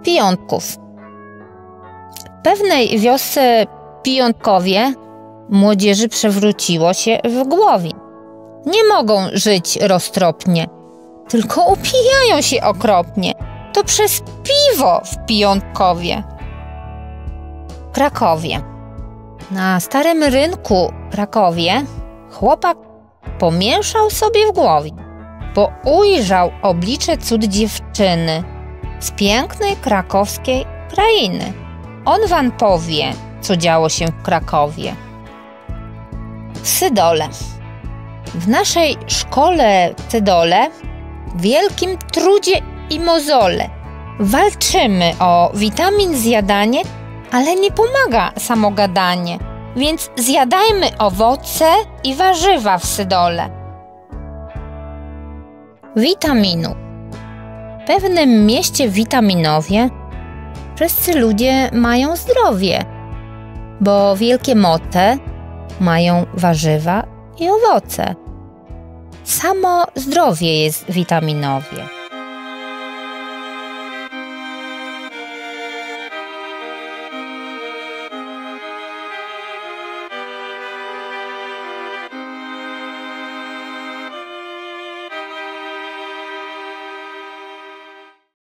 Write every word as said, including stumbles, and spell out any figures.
Pijątków. W pewnej wiosce Pijątkowie młodzieży przewróciło się w głowie. Nie mogą żyć roztropnie, tylko upijają się okropnie. To przez piwo w Pijątkowie. W Krakowie. Na Starym Rynku w Krakowie chłopak pomieszał sobie w głowie, bo ujrzał oblicze cud dziewczyny z pięknej krakowskiej krainy. On wam powie, co działo się w Krakowie. W Sydole. W naszej szkole w Sydole, w wielkim trudzie i mozole, walczymy o witamin zjadanie, ale nie pomaga samo gadanie, więc zjadajmy owoce i warzywa w Sydole. Witaminu. W pewnym mieście Witaminowie wszyscy ludzie mają zdrowie, bo wielkie moce mają warzywa i owoce. Samo zdrowie jest w Witaminowie.